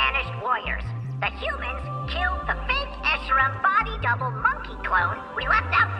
vanished warriors. The humans killed the fake Esheram body double monkey clone we left out